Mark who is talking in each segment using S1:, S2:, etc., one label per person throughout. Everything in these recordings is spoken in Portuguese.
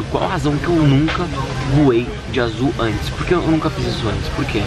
S1: por qual razão que eu nunca voei de Azul antes. Por que eu nunca fiz isso antes? Por quê?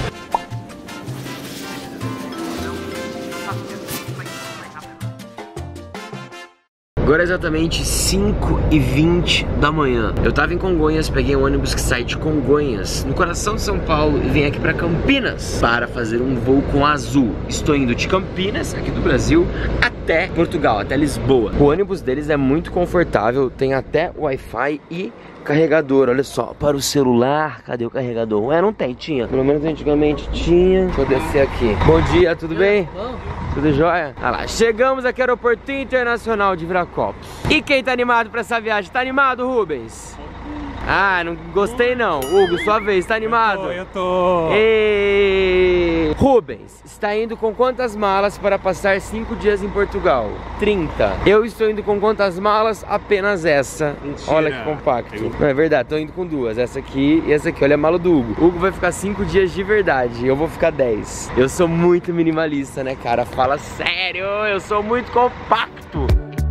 S1: Agora é exatamente 5h20 da manhã. Eu tava em Congonhas, peguei um ônibus que sai de Congonhas, no coração de São Paulo, e vem aqui pra Campinas para fazer um voo com Azul. Estou indo de Campinas, aqui do Brasil, até Portugal, até Lisboa. O ônibus deles é muito confortável, tem até Wi-Fi e carregador, olha só, para o celular. Cadê o carregador? Ué, não tem, tinha. Pelo menos antigamente tinha. Deixa eu descer aqui. Bom dia, tudo bem? Tudo jóia? Olha lá, chegamos aqui no Aeroporto Internacional de Viracopos. E quem tá animado pra essa viagem? Tá animado, Rubens? Ah, não gostei não. Hugo, sua vez, tá animado?
S2: Eu tô.
S1: E... Rubens, está indo com quantas malas para passar 5 dias em Portugal? 30. Eu estou indo com quantas malas? Apenas essa. Mentira. Olha que compacto. Não, é verdade, tô indo com 2. Essa aqui e essa aqui. Olha a mala do Hugo. Hugo vai ficar 5 dias de verdade. Eu vou ficar 10. Eu sou muito minimalista, né, cara? Fala sério, eu sou muito compacto.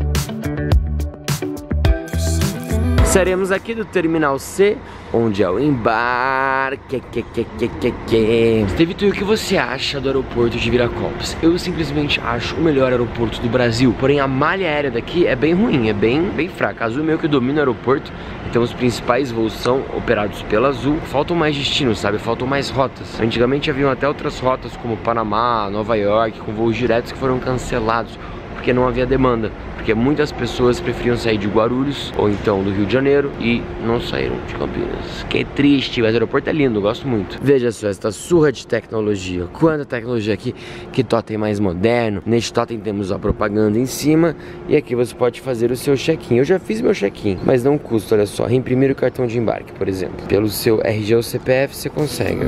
S1: Sairemos aqui do Terminal C, onde é o embarque. Steve, o que você acha do aeroporto de Viracopos? Eu simplesmente acho o melhor aeroporto do Brasil. Porém, a malha aérea daqui é bem ruim, é bem fraca. A Azul meio que domina o aeroporto. Então os principais voos são operados pela Azul. Faltam mais destinos, sabe? Faltam mais rotas. Antigamente haviam até outras rotas como Panamá, Nova York, com voos diretos que foram cancelados porque não havia demanda, porque muitas pessoas preferiam sair de Guarulhos ou então do Rio de Janeiro e não saíram de Campinas. Que triste, mas o aeroporto é lindo, eu gosto muito. Veja só, esta surra de tecnologia. Quanta tecnologia aqui, que totem mais moderno. Neste totem temos a propaganda em cima e aqui você pode fazer o seu check-in. Eu já fiz meu check-in, mas não custa, olha só, reimprimir o cartão de embarque, por exemplo. Pelo seu RG ou CPF você consegue.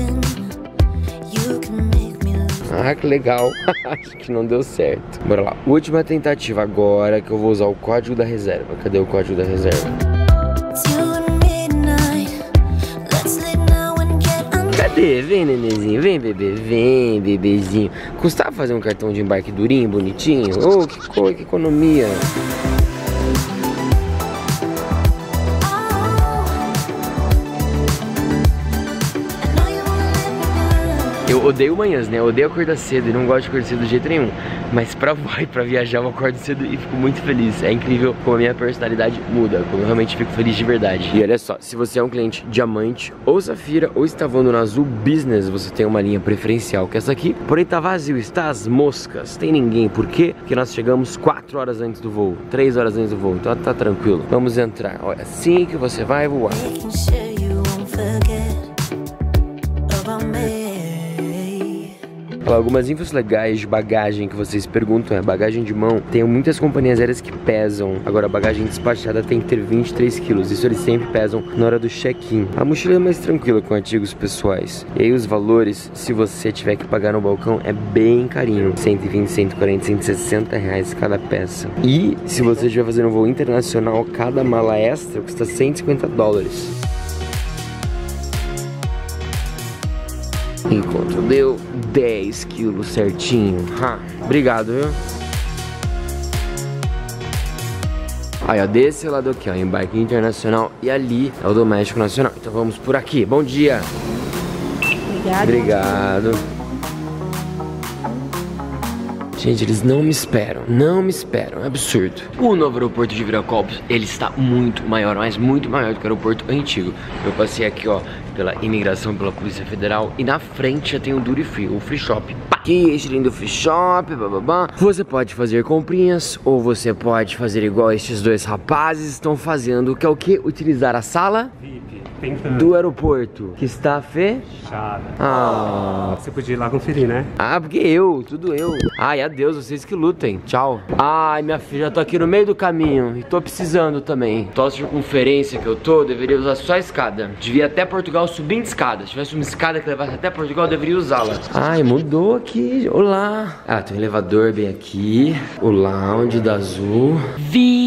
S1: Ah, que legal. Acho que não deu certo. Bora lá. Última tentativa agora que eu vou usar o código da reserva. Cadê o código da reserva? Cadê? Vem, nenenzinho. Vem, bebê. Vem, bebezinho. Custava fazer um cartão de embarque durinho, bonitinho? Oh, que cor, que economia. Eu odeio manhãs, né? Eu odeio acordar cedo e não gosto de acordar cedo de jeito nenhum. Mas pra voar e pra viajar eu acordo cedo e fico muito feliz. É incrível como a minha personalidade muda, como eu realmente fico feliz de verdade. E olha só, se você é um cliente diamante ou safira ou está voando na Azul Business, você tem uma linha preferencial que é essa aqui. Porém tá vazio, está às moscas, tem ninguém. Por quê? Porque nós chegamos 4 horas antes do voo, 3 horas antes do voo, então tá tranquilo. Vamos entrar, olha, assim que você vai voar. Algumas infos legais de bagagem que vocês perguntam é bagagem de mão. Tem muitas companhias aéreas que pesam. Agora a bagagem despachada tem que ter 23 quilos. Isso eles sempre pesam na hora do check-in. A mochila é mais tranquila com artigos pessoais. E aí os valores, se você tiver que pagar no balcão, é bem carinho. 120, 140, 160 reais cada peça. E se você estiver fazendo um voo internacional, cada mala extra custa 150 dólares. Enquanto deu 10 quilos certinho. Obrigado, viu? Aí, ó, desse lado aqui, ó, embarque internacional. E ali é o doméstico nacional. Então vamos por aqui. Bom dia. Obrigado. Gente, eles não me esperam, é absurdo. O novo aeroporto de Viracopos, ele está muito maior, mas muito maior do que o aeroporto antigo. Eu passei aqui, ó, pela imigração, pela Polícia Federal, e na frente já tem o Duty Free, o Free Shop. Aqui, este lindo Free Shop, bababá. Você pode fazer comprinhas, ou você pode fazer igual estes dois rapazes estão fazendo, que é o que? Utilizar a sala do aeroporto, que está fechada.
S2: Você podia ir lá conferir, né?
S1: Porque tudo eu. Ai, adeus, vocês que lutem. Tchau. Ai, minha filha, já tô aqui no meio do caminho e tô precisando também. Toda circunferência que eu tô, eu deveria usar só a escada. Devia ir até Portugal subindo escada. Se tivesse uma escada que levasse até Portugal, eu deveria usá-la. Ai, mudou aqui. Olá. Tem um elevador bem aqui. O lounge da Azul.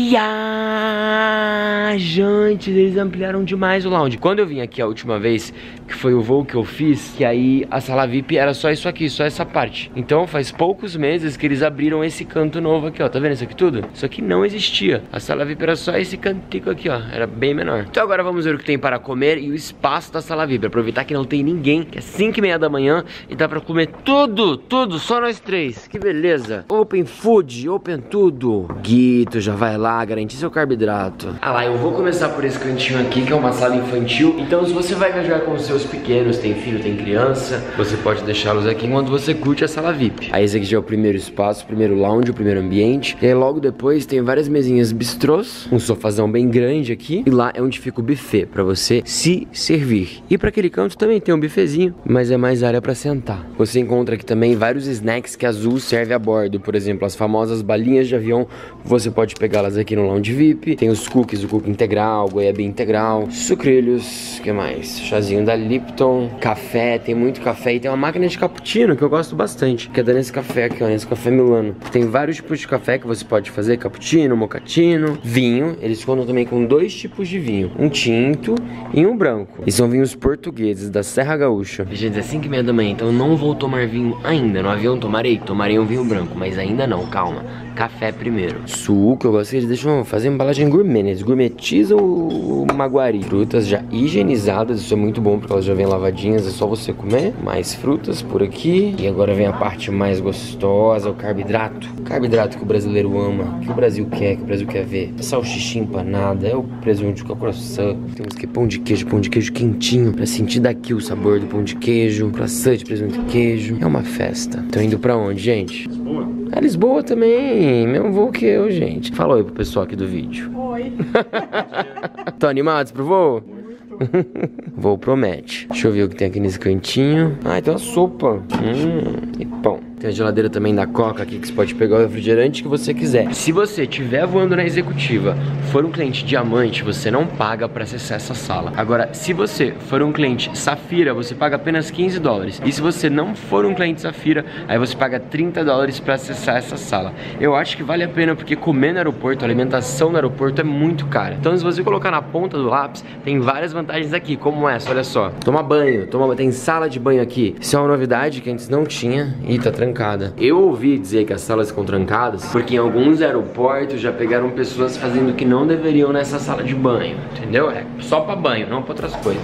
S1: Viajantes, eles ampliaram demais o lounge. Quando eu vim aqui a última vez, que foi o voo que eu fiz, que aí a sala VIP era só isso aqui, só essa parte. Então faz poucos meses que eles abriram esse canto novo aqui, ó. Tá vendo isso aqui tudo? Isso aqui não existia. A sala VIP era só esse cantico aqui, ó. Era bem menor. Então agora vamos ver o que tem para comer e o espaço da sala VIP. Aproveitar que não tem ninguém, que é 5h30 da manhã e dá pra comer tudo, só nós três. Que beleza. Open food, open tudo. Guito, já vai lá, garantir seu carboidrato. Ah lá, eu vou começar por esse cantinho aqui, que é uma sala infantil. Então se você vai viajar com os seus pequenos, tem filho, tem criança, você pode deixá-los aqui enquanto você curte a sala VIP. Aí esse aqui já é o primeiro espaço, o primeiro lounge, o primeiro ambiente. E aí logo depois tem várias mesinhas bistrôs, um sofazão bem grande aqui. E lá é onde fica o buffet, pra você se servir. E pra aquele canto também tem um buffetzinho, mas é mais área pra sentar. Você encontra aqui também vários snacks que a Azul serve a bordo. Por exemplo, as famosas balinhas de avião, você pode pegá-las aqui no lounge VIP. Tem os cookies, o cookie integral, goiaba integral, sucrilhos, o que mais? Chazinho da Lipton, café, tem muito café. E tem uma máquina de cappuccino que eu gosto bastante, que é da Nescafé aqui, ó, Nescafé Milano. Tem vários tipos de café que você pode fazer, cappuccino, mochaccino, vinho. Eles contam também com 2 tipos de vinho, um tinto e um branco. E são vinhos portugueses da Serra Gaúcha. Gente, é 5h30 da manhã, então eu não vou tomar vinho ainda. No avião tomarei um vinho branco, mas ainda não, calma. Café primeiro. Suco, eu gosto que eles deixam fazer embalagem gourmet, né? Eles gourmetizam o maguari. Frutas já higienizadas, isso é muito bom porque elas já vêm lavadinhas, é só você comer. Mais frutas por aqui. E agora vem a parte mais gostosa, o carboidrato. Carboidrato que o brasileiro ama, que o Brasil quer ver. Salsicha empanada, é o presunto com a croissant. Temos aqui pão de queijo quentinho, pra sentir daqui o sabor do pão de queijo. Croissant de presunto e queijo. É uma festa. Tô indo pra onde, gente? É Lisboa também, mesmo voo que eu, gente. Fala oi pro pessoal aqui do vídeo.
S3: Oi.
S1: Tão animados pro voo? Voo promete. Deixa eu ver o que tem aqui nesse cantinho. Ah, tem uma sopa. E pão. Tem a geladeira também da Coca aqui, que você pode pegar o refrigerante que você quiser. Se você estiver voando na executiva, for um cliente diamante, você não paga para acessar essa sala. Agora, se você for um cliente safira, você paga apenas $15. E se você não for um cliente safira, aí você paga $30 para acessar essa sala. Eu acho que vale a pena, porque comer no aeroporto, a alimentação no aeroporto é muito cara. Então, se você colocar na ponta do lápis, tem várias vantagens aqui, como essa, olha só. Toma banho, tem sala de banho aqui. Isso é uma novidade que antes não tinha e tá trancada. Eu ouvi dizer que as salas ficam trancadas porque em alguns aeroportos já pegaram pessoas fazendo o que não deveriam nessa sala de banho, entendeu? É só pra banho, não pra outras coisas.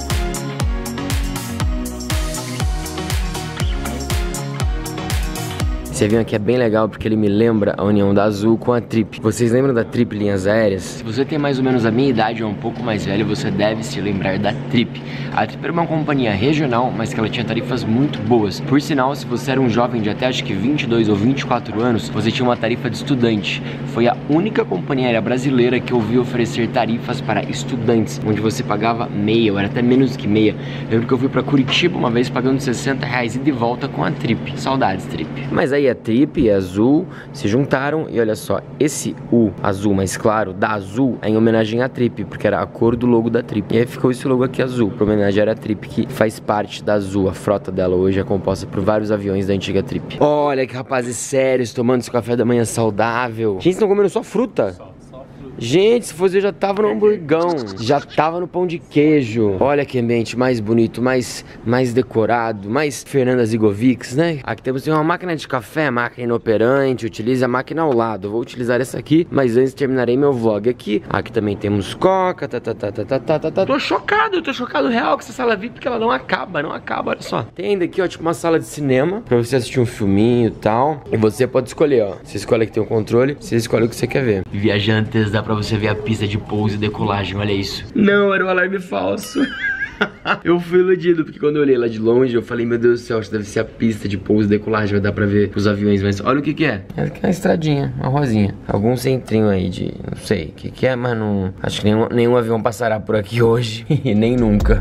S1: Esse avião aqui é bem legal porque ele me lembra a união da Azul com a Trip. Vocês lembram da Trip Linhas Aéreas? Se você tem mais ou menos a minha idade ou um pouco mais velho, você deve se lembrar da Trip. A Trip era uma companhia regional, mas que ela tinha tarifas muito boas. Por sinal, se você era um jovem de até acho que 22 ou 24 anos, você tinha uma tarifa de estudante. Foi a única companhia aérea brasileira que eu vi oferecer tarifas para estudantes, onde você pagava meia, ou era até menos que meia. Eu lembro que eu fui para Curitiba uma vez pagando R$60 e de volta com a Trip. Saudades, Trip. Mas aí a Trip e a Azul se juntaram e olha só, esse U azul mais claro da Azul é em homenagem à Trip, porque era a cor do logo da Trip. E aí ficou esse logo aqui azul, para homenagem à Trip, que faz parte da Azul. A frota dela hoje é composta por vários aviões da antiga Trip. Olha que rapazes sérios tomando esse café da manhã saudável. Gente, estão comendo só fruta? Gente, se fosse eu já tava no hamburgão, já tava no pão de queijo. Olha que ambiente mais bonito, mais decorado, mais Fernanda Zigovics, né? Aqui temos uma máquina de café, máquina inoperante, utilize a máquina ao lado. Eu vou utilizar essa aqui, mas antes terminarei meu vlog aqui. Aqui também temos Coca, Tô chocado real com essa sala VIP, porque ela não acaba, olha só. Tem ainda aqui, ó, tipo uma sala de cinema, pra você assistir um filminho e tal. E você pode escolher, ó. Você escolhe que tem o controle, você escolhe o que você quer ver. Viajantes, dá pra você ver a pista de pouso e decolagem, olha isso. Não, era um alarme falso. Eu fui iludido, porque quando eu olhei lá de longe, eu falei, meu Deus do céu, acho que deve ser a pista de pouso e decolagem, vai dar pra ver os aviões, mas olha o que é. É uma estradinha, uma rosinha. Algum centrinho aí de, não sei o que é, mas não... Acho que nenhum avião passará por aqui hoje, e nem nunca.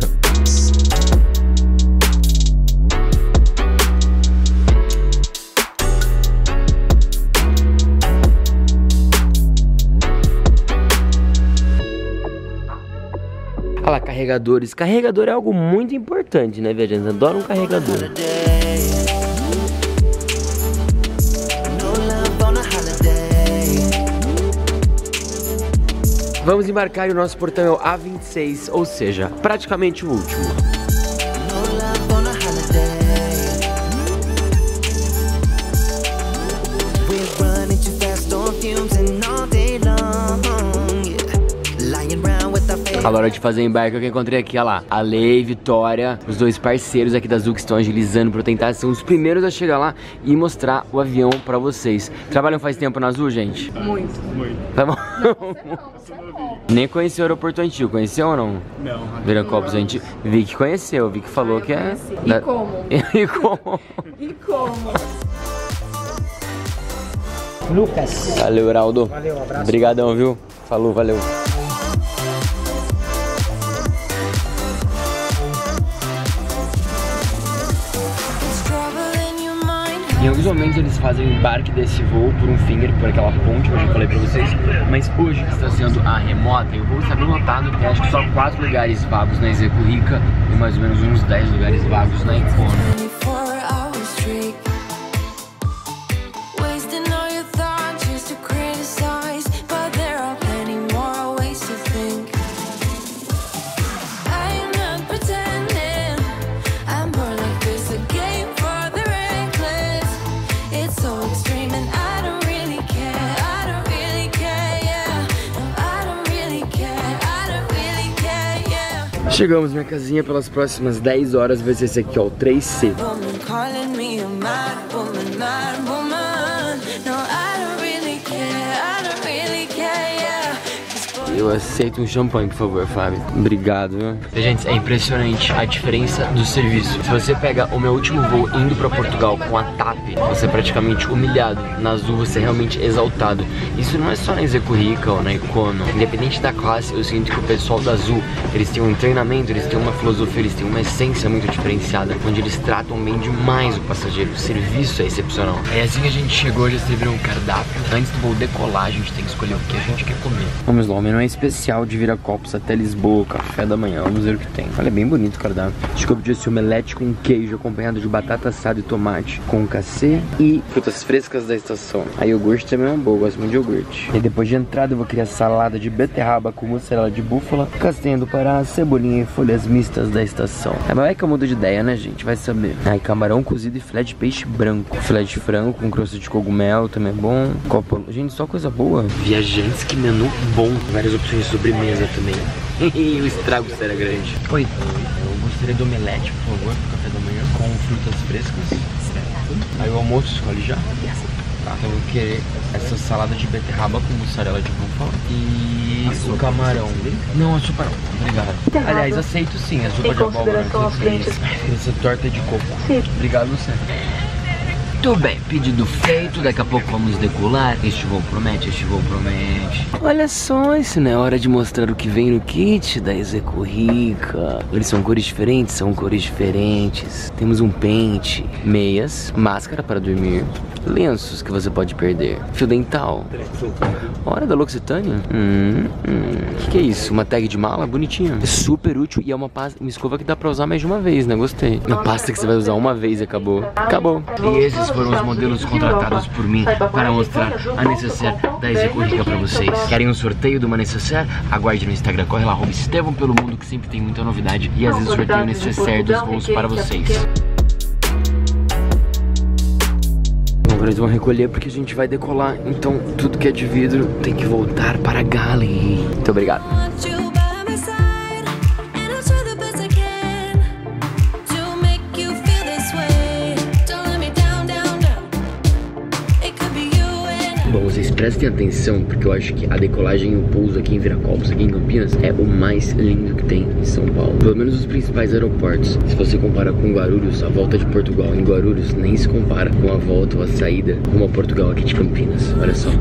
S1: Olha lá, carregadores. Carregador é algo muito importante, né, viajantes? Adoram um carregador. Vamos embarcar e o nosso portão é o A26, ou seja, praticamente o último. A hora de fazer o embarque, eu encontrei aqui, olha lá, a Lei, Vitória, os dois parceiros aqui da Azul que estão agilizando pra tentar ser os primeiros a chegar lá e mostrar o avião pra vocês. Trabalham faz tempo na Azul, gente?
S3: Muito.
S1: Tá bom? Nem conheceu o aeroporto antigo, conheceu ou não?
S2: Não.
S1: Viracopos antigo. Vi que conheceu, vi que falou que é...
S3: E como?
S1: E como?
S3: E como?
S4: Lucas.
S1: Valeu, Heraldo.
S4: Valeu, um abraço.
S1: Obrigadão, viu? Falou, valeu. Em alguns momentos eles fazem o embarque desse voo por um finger, por aquela ponte que eu já falei pra vocês. Mas hoje que está sendo a remota, o voo está bem lotado. E acho que só 4 lugares vagos na Execurica e mais ou menos uns 10 lugares vagos na Icona. Chegamos minha casinha pelas próximas 10 horas, vai ser esse aqui, ó, o 3C. Eu aceito um champanhe, por favor, Fábio. Obrigado, viu? Gente, é impressionante a diferença do serviço. Se você pega o meu último voo indo pra Portugal com a TAP, você é praticamente humilhado. Na Azul você é realmente exaltado. Isso não é só na Execurica ou na Econo. Independente da classe, eu sinto que o pessoal da Azul, eles têm um treinamento, eles têm uma filosofia, eles têm uma essência muito diferenciada, onde eles tratam bem demais o passageiro. O serviço é excepcional. É assim que a gente chegou, já serviram um cardápio. Antes do voo decolar, a gente tem que escolher o que a gente quer comer. Vamos lá, o menu é especial de Viracopos até Lisboa, café da manhã. Vamos ver o que tem. Olha, é bem bonito o cardápio. Acho que eu pedi esse omelete com queijo acompanhado de batata assada e tomate com cacê e frutas frescas da estação. A iogurte também é uma boa, gosto muito de iogurte. E depois de entrada eu vou criar salada de beterraba com mussarela de búfala, castanha do Pará, cebolinha e folhas mistas da estação. É, mas é que eu mudo de ideia, né, gente? Vai saber. Aí camarão cozido e filé de peixe branco. Filé de frango com crosta de cogumelo também é bom. Copo... Gente, só coisa boa. Viajantes, que menu bom. Várias opções de sobremesa também. O estrago será grande. Oi, eu gostaria de omelete, por favor, pro café da manhã, com frutas frescas. Aí o almoço escolhe já? Tá, então eu vou querer essa salada de beterraba com mussarela de búfala e o camarão. Não, a sopa não. Obrigado. Aliás, aceito sim, a sopa de abóbora. Essa torta de coco. Obrigado, você. Muito bem, pedido feito, daqui a pouco vamos decolar. Este voo promete, este voo promete. Olha só, isso não é hora de mostrar o que vem no kit da Execurica. Eles são cores diferentes? São cores diferentes. Temos um pente, meias, máscara para dormir, lenços que você pode perder, fio dental, hora da L'Occitânia. Que é isso? Uma tag de mala? Bonitinha. É super útil e é uma escova que dá pra usar mais de uma vez, né? Gostei. Uma pasta que você vai usar uma vez e acabou. Acabou. E esses foram os modelos contratados por mim para mostrar a necessaire da Execurica pra vocês. Querem um sorteio de uma necessaire? Aguarde no Instagram, corre lá, @Estevão pelo mundo, que sempre tem muita novidade. E às vezes sorteio necessaire dos voos para vocês. Agora eles vão recolher porque a gente vai decolar. Então tudo que é de vidro tem que voltar para a galley. Muito obrigado. Bom, vocês prestem atenção, porque eu acho que a decolagem e o pouso aqui em Viracopos, aqui em Campinas, é o mais lindo que tem em São Paulo. Pelo menos os principais aeroportos. Se você compara com Guarulhos, a volta de Portugal em Guarulhos nem se compara com a volta ou a saída rumo a Portugal aqui de Campinas. Olha só.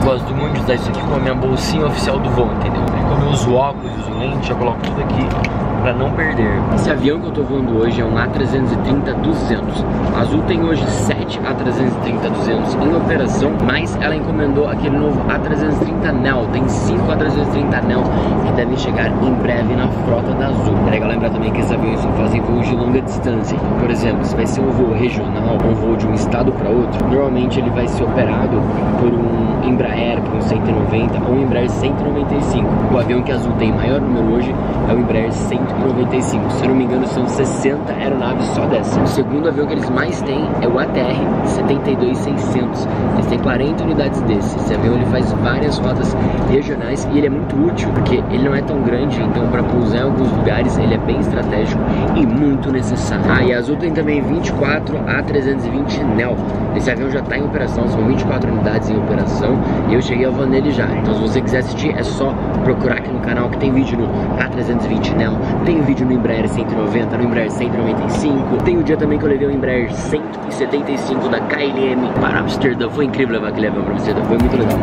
S1: Gosto muito de usar isso aqui como a minha bolsinha oficial do voo, entendeu? Aí como eu uso óculos, uso lente, eu coloco tudo aqui pra não perder. Esse avião que eu tô voando hoje é um A330-200. A Azul tem hoje 7 A330-200 em operação, mas ela encomendou aquele novo A330neo. Tem 5 A330neo que devem chegar em breve na frota da Azul. É legal lembrar também que esses aviões só fazem voos de longa distância. Por exemplo, se vai ser um voo regional, um voo de um estado para outro, normalmente ele vai ser operado por um Embraer, por um 190 ou um Embraer 195. O avião que a Azul tem maior número hoje é o Embraer 195. Se eu não me engano, são 60 aeronaves só dessa. O segundo avião que eles mais têm é o ATR 72-600. Eles têm 40 unidades desse. Esse avião ele faz várias rotas regionais e ele é muito útil, porque ele não é tão grande, então para pousar em alguns lugares ele é bem estratégico e muito necessário. Ah, e a Azul tem também 24 A320neo. Esse avião já está em operação, são 24 unidades em operação e eu cheguei a voar nele já. Então se você quiser assistir, é só procurar aqui no canal que tem vídeo no A320neo, tem vídeo no Embraer 190, no Embraer 195, tem o dia também que eu levei o Embraer 175 da KLM para Amsterdã. Foi incrível levar aquele avião para Amsterdã, foi muito legal.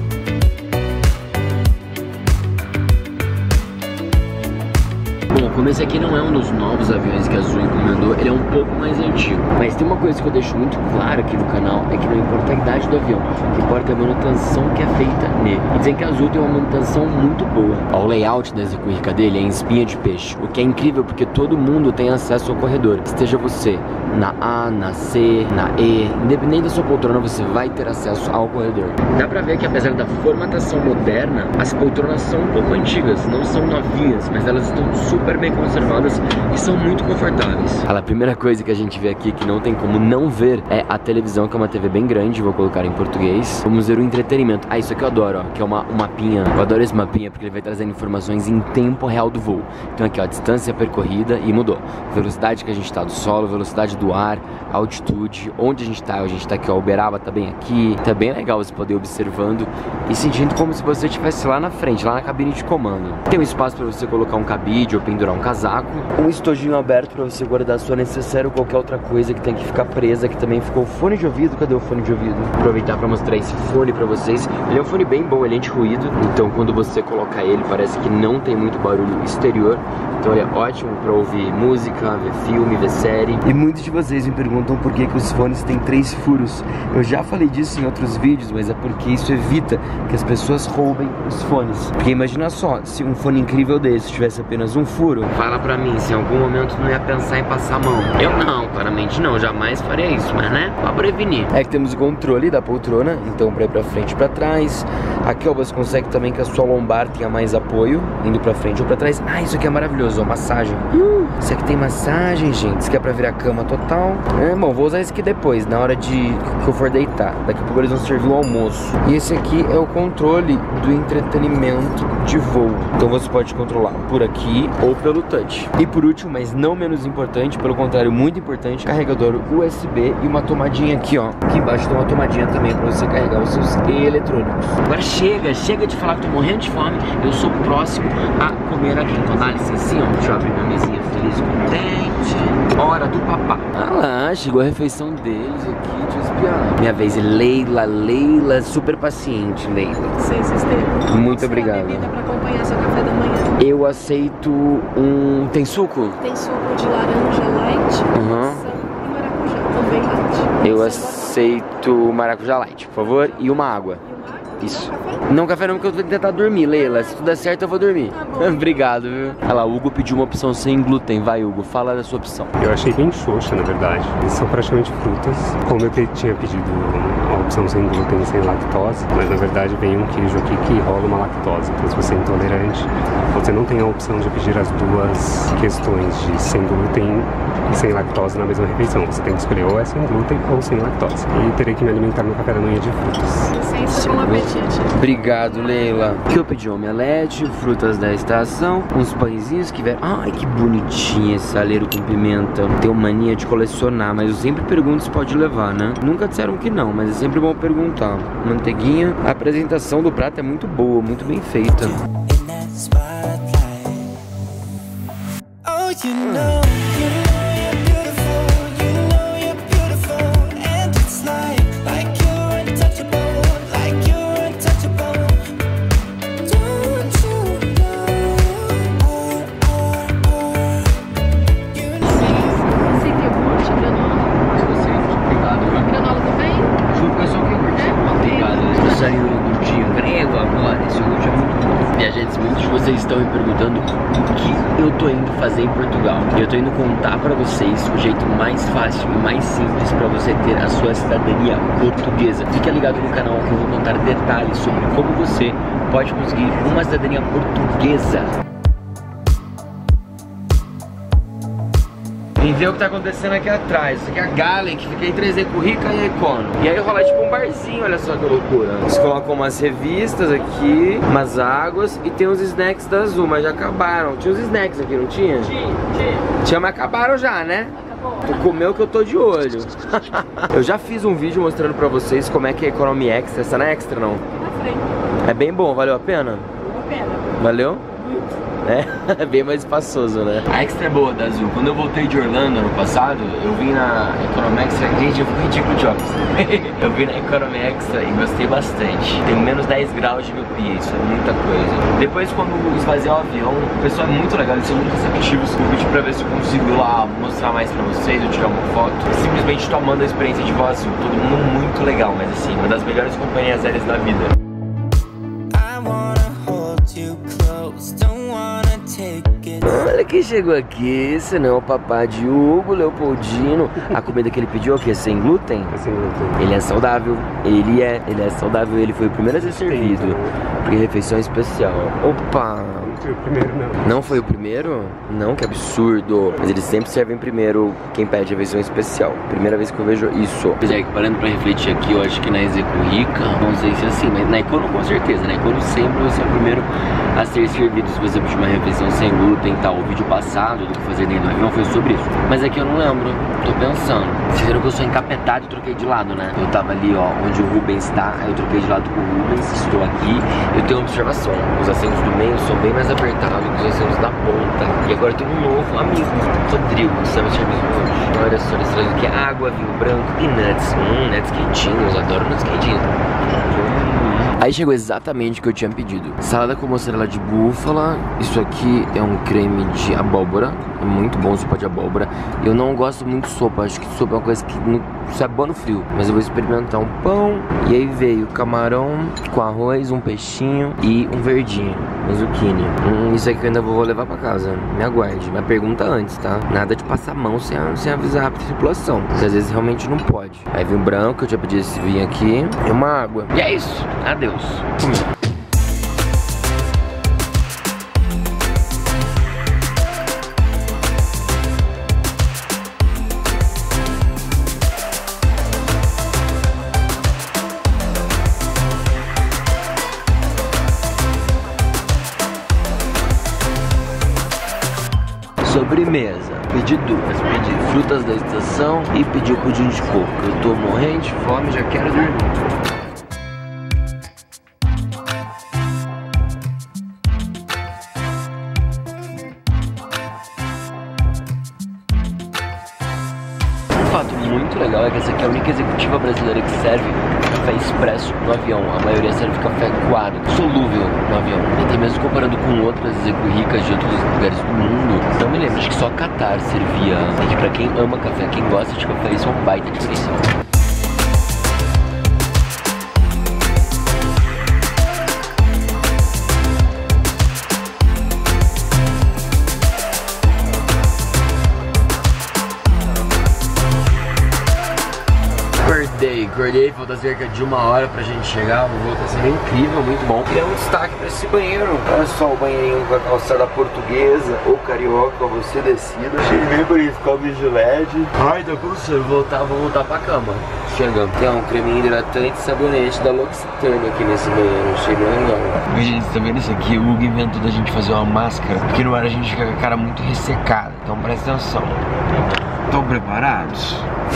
S1: Bom, como esse aqui não é um dos novos aviões que a Azul encomendou, ele é um pouco mais antigo. Mas tem uma coisa que eu deixo muito claro aqui no canal, é que não importa a idade do avião, o que importa é a manutenção que é feita nele. E dizem que a Azul tem uma manutenção muito boa. O layout dessa cuíca dele é em espinha de peixe, o que é incrível porque todo mundo tem acesso ao corredor. Esteja você na A, na C, na E, independente da sua poltrona, você vai ter acesso ao corredor. Dá pra ver que apesar da formatação moderna, as poltronas são um pouco antigas, não são novinhas, mas elas estão super bem conservadas e são muito confortáveis. A primeira coisa que a gente vê aqui que não tem como não ver é a televisão, que é uma TV bem grande, vou colocar em português. Vamos ver o entretenimento. Ah, isso aqui eu adoro, ó, que é um mapinha. Eu adoro esse mapinha porque ele vai trazendo informações em tempo real do voo. Então aqui, ó, distância percorrida e mudou. Velocidade que a gente tá do solo, velocidade do ar, altitude, onde a gente tá aqui, ó, Uberaba tá bem aqui. Tá bem legal você poder ir observando e sentindo como se você estivesse lá na frente, lá na cabine de comando. Tem um espaço para você colocar um cabide ou pendurar um casaco, um estojinho aberto para você guardar sua necessaire ou qualquer outra coisa que tem que ficar presa, que também ficou o fone de ouvido. Cadê o fone de ouvido? Vou aproveitar para mostrar esse fone para vocês. Ele é um fone bem bom, ele é anti-ruído, então quando você colocar ele parece que não tem muito barulho exterior, então ele é ótimo para ouvir música, ver filme, ver série. E muitos de vocês me perguntam por que os fones têm 3 furos. Eu já falei disso em outros vídeos, mas é porque isso evita que as pessoas roubem os fones. Porque imagina só, se um fone incrível desse tivesse apenas um furo, fala pra mim se em algum momento não ia pensar em passar a mão. Eu não, claramente não, jamais faria isso, mas né, pra prevenir. É que temos o controle da poltrona, então pra ir pra frente e pra trás. Aqui, ó, você consegue também que a sua lombar tenha mais apoio, indo pra frente ou pra trás. Ah, isso aqui é maravilhoso, ó, massagem. Isso aqui tem massagem, gente, isso aqui é pra virar cama total. Bom, vou usar esse aqui depois, na hora que eu for deitar. Daqui a pouco eles vão servir o almoço. E esse aqui é o controle do entretenimento de voo. Então você pode controlar por aqui ou pelo touch. E por último, mas não menos importante, pelo contrário, muito importante, carregador USB e uma tomadinha aqui, ó. Aqui embaixo tem uma tomadinha também pra você carregar os seus eletrônicos. Agora chega de falar que tô morrendo de fome. Eu sou próximo a comer aqui. Então dá licencinha, ó. Deixa eu abrir minha mesinha feliz, contente. Hora do papá. Ah lá, chegou a refeição deles aqui, deixa eu espiar. Minha vez, Leila, super paciente, Leila.
S3: Sem sistema.
S1: Muito obrigado.
S3: Bebida pra acompanhar seu café da manhã.
S1: Eu aceito um... Tem suco?
S3: Tem suco de laranja light, maçã e maracujá, também light.
S1: Eu aceito maracujá light, por favor, e uma água. Isso. Não, café não, porque eu vou tentar dormir, Leila. Se tudo der certo, eu vou dormir.
S3: Tá bom.
S1: Obrigado, viu? Olha lá, o Hugo pediu uma opção sem glúten. Vai, Hugo, fala da sua opção.
S2: Eu achei bem xoxa, na verdade. Eles são praticamente frutas. Como eu tinha pedido a opção sem glúten e sem lactose, mas na verdade vem um queijo aqui que rola uma lactose. Então se você é intolerante, você não tem a opção de pedir as duas questões de sem glúten e sem lactose na mesma refeição. Você tem que escolher ou é sem glúten ou sem lactose. E terei que me alimentar no café da manhã de frutas.
S3: Licença, bom apetite.
S1: Obrigado, Leila. Que eu pedi omelete, frutas da estação, uns pãezinhos que vieram. Ai, que bonitinho esse saleiro com pimenta. Tenho mania de colecionar, mas eu sempre pergunto se pode levar, né? Nunca disseram que não, mas é sempre bom perguntar. Manteiguinha. A apresentação do prato é muito boa, muito bem feita. Portugal. E eu tô indo contar pra vocês o jeito mais fácil e mais simples pra você ter a sua cidadania portuguesa. Fica ligado no canal que eu vou contar detalhes sobre como você pode conseguir uma cidadania portuguesa. Vem ver o que tá acontecendo aqui atrás. Isso aqui é a Galen, que fica entre a Ezequica e a Econo. E aí rola tipo um barzinho, olha só que loucura. Eles colocam umas revistas aqui, umas águas e tem uns snacks da Azul, mas já acabaram. Tinha uns snacks aqui, não tinha? Tinha, mas acabaram já, né? Tu comeu que eu tô de olho. Eu já fiz um vídeo mostrando pra vocês como é que é a Economy Extra. Essa não é Extra, não?
S3: Na frente.
S1: É bem bom, valeu a pena?
S3: Valeu a pena.
S1: Valeu? É bem mais espaçoso, né? A Extra é boa da Azul. Quando eu voltei de Orlando ano passado, eu vim na Economy Extra. Gente, eu fico ridículo de óculos. Eu vim na Economy Extra e gostei bastante. Tem menos 10 graus de miopia, isso é muita coisa. Depois, quando esvaziar o avião, o pessoal é muito legal, eles são muito receptivos. Eu pedi pra ver se eu consigo ir lá mostrar mais pra vocês, ou tirar uma foto. Simplesmente tomando a experiência de voar Azul. Todo mundo muito legal, mas assim, uma das melhores companhias aéreas da vida. Olha quem chegou aqui, esse não é o papá de Hugo, Leopoldino. A comida que ele pediu é o quê? Sem glúten?
S2: É sem glúten.
S1: Ele é saudável, ele é saudável, ele foi o primeiro a ser servido. Porque refeição especial. Opa!
S2: Não foi o primeiro, não.
S1: Não foi o primeiro? Não, que absurdo. Mas eles sempre servem primeiro quem pede refeição especial. Primeira vez que eu vejo isso. Pois é, parando pra refletir aqui, eu acho que na Ezequica, não sei se é assim, mas na Econo com certeza. Na Econo sempre você é o primeiro a ser servido se você pedir uma refeição sem glúten e tal. O vídeo passado do que fazer dentro do avião foi sobre isso. Mas aqui eu não lembro, tô pensando. Vocês viram que eu sou encapetado e troquei de lado, né? Eu tava ali, ó, onde o Rubens tá, aí eu troquei de lado com o Rubens, estou aqui. Eu tenho uma observação, os assentos do meio são bem mais apertados que os assentos da ponta. E agora tem um novo amigo, Rodrigo, que está me servindo hoje. Olha só, eles trazem aqui água, vinho branco e nuts. Nuts quentinhos, adoro nuts quentinhos. Aí chegou exatamente o que eu tinha pedido. Salada com mozzarella de búfala. Isso aqui é um creme de abóbora. É muito bom sopa de abóbora. Eu não gosto muito de sopa. Acho que sopa é uma coisa que não sabe bom no frio. Mas eu vou experimentar um pão. E aí veio camarão com arroz, um peixinho e um verdinho, um zucchini. Isso aqui eu ainda vou levar pra casa. Me aguarde. Mas pergunta antes, tá? Nada de passar a mão sem avisar a tripulação. Porque às vezes realmente não pode. Aí vem o branco, eu já pedi esse vinho aqui. E uma água. E é isso. Adeus. Sobremesa, pedi duas, pedi frutas da estação e pedi o pudim de coco. Eu tô morrendo de fome, já quero dormir. Um fato muito legal é que essa aqui é a única executiva brasileira que serve café expresso no avião. A maioria serve café coado, solúvel no avião. E até mesmo comparando com outras execuricas de outros lugares do mundo, não me lembro, acho que só Qatar servia. E pra quem ama café, quem gosta de café, isso é um baita diferencial. Acordei, falta cerca de 1 hora pra gente chegar. O voo tá sendo incrível, muito bom. E é um destaque pra esse banheiro. Olha só o banheirinho com a calçada portuguesa ou carioca, você decida. Achei bem bonito, cobre de LED. Ai, tô com sono, vou voltar pra cama. Chegando. Tem um creme hidratante e sabonete da L'Occitane aqui nesse banheiro. Achei bem legal. Gente, tá vendo isso aqui? O Hugo inventou da gente fazer uma máscara, porque no ar a gente fica com a cara muito ressecada. Então presta atenção. Estão preparados?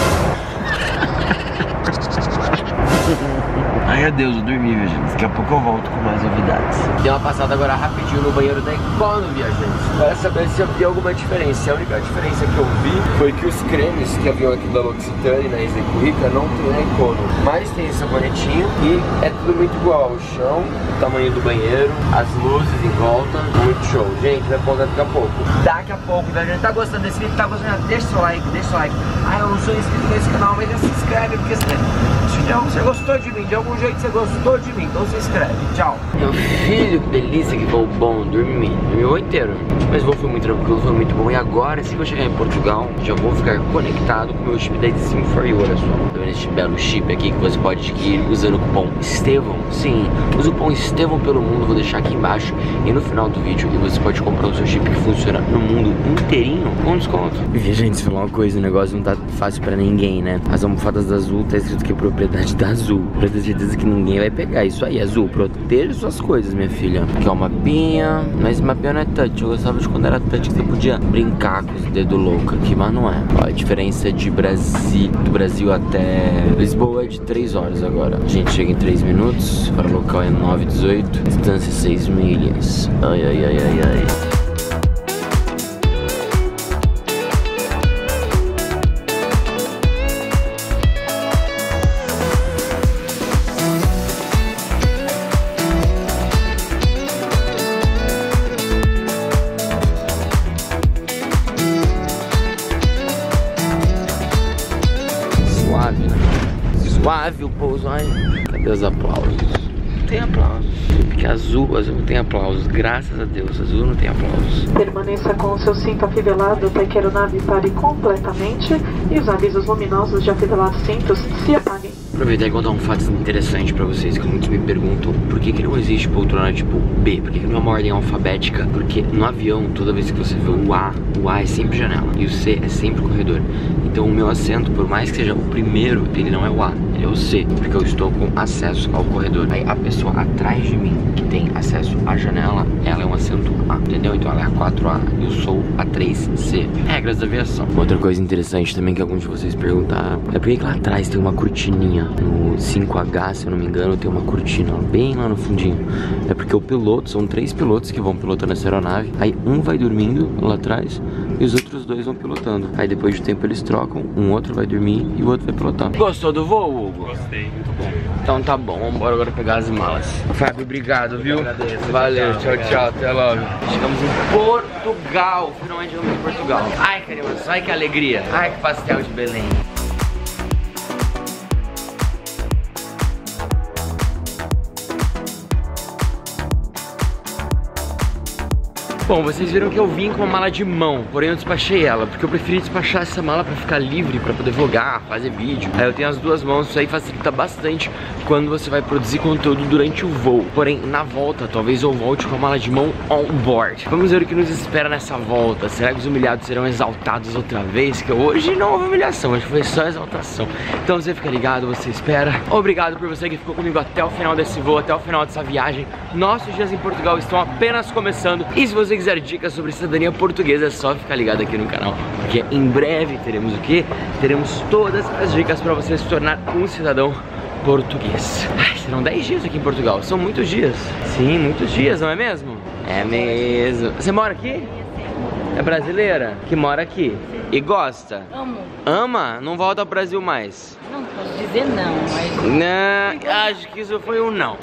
S1: Ai, adeus, eu dormi, viajantes. Daqui a pouco eu volto com mais novidades. Dei uma passada agora rapidinho no banheiro da Econo, viajantes, para saber se havia alguma diferença. A única diferença que eu vi foi que os cremes que haviam aqui da L'Occitane na Ezequica não tem na Econo. Mas tem esse sabonetinho e é tudo muito igual. O chão, o tamanho do banheiro, as luzes em volta. Muito show. Gente, vai voltar daqui a pouco. Daqui a pouco, viajante. Tá gostando desse vídeo? Tá gostando? Deixa o seu like, deixa o like. Ah, eu não sou inscrito nesse canal, mas já se inscreve porque você Você gostou de mim, de algum jeito você gostou de mim, então se inscreve, tchau. Meu filho, que delícia, que voo bom, dormi o voo inteiro. Mas o voo foi muito tranquilo, foi muito bom. E agora, assim que eu chegar em Portugal, já vou ficar conectado com o meu chip da Sim4U, olha só. Tá vendo esse belo chip aqui que você pode adquirir usando o cupom Estevão? Sim, usa o cupom Estevão pelo mundo, vou deixar aqui embaixo e no final do vídeo. E você pode comprar o seu chip que funciona no mundo inteirinho com desconto. E gente, se falar uma coisa, o negócio não tá fácil pra ninguém, né? As almofadas da Azul tá escrito que é propriedade da Azul, pra ter certeza que ninguém vai pegar. Isso aí, Azul, proteja suas coisas, minha filha. Aqui ó, o mapinha, mas mapinha não é touch. Eu gostava de quando era touch, que você podia brincar com os dedos loucos aqui, mas não é. Ó, a diferença de do Brasil até Lisboa é de 3 horas agora. A gente chega em 3 minutos, para o local é 9h18, distância 6 milhas. Ai, ai, ai, ai, ai. Suave o pouso, ai. Cadê os aplausos? Não tem aplausos. Porque Azul tem aplausos. Graças a Deus, Azul não tem aplausos.
S4: Permaneça com o seu cinto afivelado até que a aeronave pare completamente e os avisos luminosos de afivelados cintos se apaguem.
S1: Aproveitar e contar um fato interessante pra vocês, que muitos me perguntam por que não existe poltrona tipo B, por que não é uma ordem alfabética? Porque no avião, toda vez que você vê o A é sempre janela e o C é sempre corredor. Então o meu assento, por mais que seja o primeiro, ele não é o A, ele é o C, porque eu estou com acesso ao corredor. Aí a pessoa atrás de mim, que tem acesso à janela, ela é um assento A, entendeu? Então ela é a 4A e eu sou a 3C. Regras da aviação. Outra coisa interessante também que alguns de vocês perguntaram é por que lá atrás tem uma cortininha. No 5H, se eu não me engano, tem uma cortina bem lá no fundinho. É porque o piloto, são 3 pilotos que vão pilotando essa aeronave. Aí um vai dormindo lá atrás e os outros 2 vão pilotando. Aí depois de tempo eles trocam, um outro vai dormir e o outro vai pilotar. Gostou do voo, Hugo?
S2: Gostei, muito bom.
S1: Então tá bom, vamos embora agora pegar as malas. Fábio, obrigado, viu?
S2: Agradeço.
S1: Valeu, tchau, até logo. Chegamos em Portugal, finalmente chegamos em Portugal. Ai, caramba, ai que alegria. Ai, que pastel de Belém. Bom, vocês viram que eu vim com uma mala de mão, porém eu despachei ela, porque eu preferi despachar essa mala pra ficar livre, pra poder vlogar, fazer vídeo. Aí eu tenho as 2 mãos, isso aí facilita bastante quando você vai produzir conteúdo durante o voo. Porém, na volta, talvez eu volte com a mala de mão on board. Vamos ver o que nos espera nessa volta. Será que os humilhados serão exaltados outra vez? Que hoje não houve humilhação, hoje foi só exaltação. Então você fica ligado, você espera. Obrigado por você que ficou comigo até o final desse voo, até o final dessa viagem. Nossos dias em Portugal estão apenas começando. E se você quiser dicas sobre cidadania portuguesa, é só ficar ligado aqui no canal, porque em breve teremos o quê? Teremos todas as dicas para você se tornar um cidadão português. Ai, serão 10 dias aqui em Portugal, são muitos dias. Sim, muitos dias, não é mesmo? É mesmo. Você mora aqui? É brasileira? Que mora aqui? E gosta?
S3: Amo.
S1: Ama? Não volta ao Brasil mais?
S3: Não posso dizer não, mas...
S1: Não, acho que isso foi um não.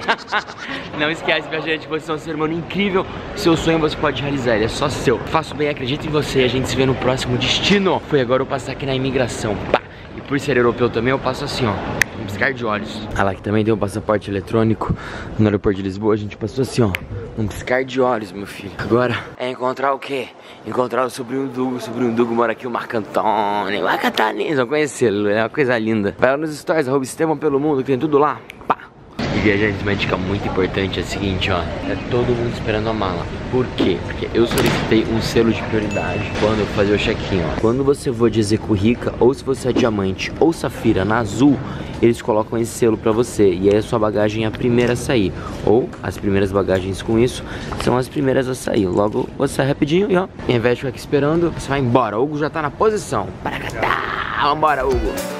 S1: Não esquece que a gente, você é um ser humano incrível. Seu sonho você pode realizar, ele é só seu. Faça o bem, acredita em você. A gente se vê no próximo destino. Foi agora eu passar aqui na imigração. Pá. E por ser europeu também eu passo assim, ó, um piscar de olhos. Ah, lá que também tem um passaporte eletrônico. No aeroporto de Lisboa a gente passou assim, ó, um piscar de olhos, meu filho. Agora é encontrar o quê? Encontrar o sobrinho do Dugo mora aqui, o Marco Antônio. Marco Antônio, vão conhecê-lo, é uma coisa linda. Vai lá nos stories, @Estevão pelo mundo, que tem tudo lá. Pá. E viajantes, uma dica muito importante é a seguinte, ó, é todo mundo esperando a mala. Por quê? Porque eu solicitei um selo de prioridade quando eu fazia o check-in, ó. Quando você for de Execo Rica, ou se você é diamante ou safira na Azul, eles colocam esse selo pra você, e aí a sua bagagem é a primeira a sair. Ou as primeiras bagagens com isso são as primeiras a sair. Logo você sai rapidinho e ó, ao invés de ficar aqui esperando, você vai embora. O Hugo já tá na posição. Para cá, vambora, Hugo.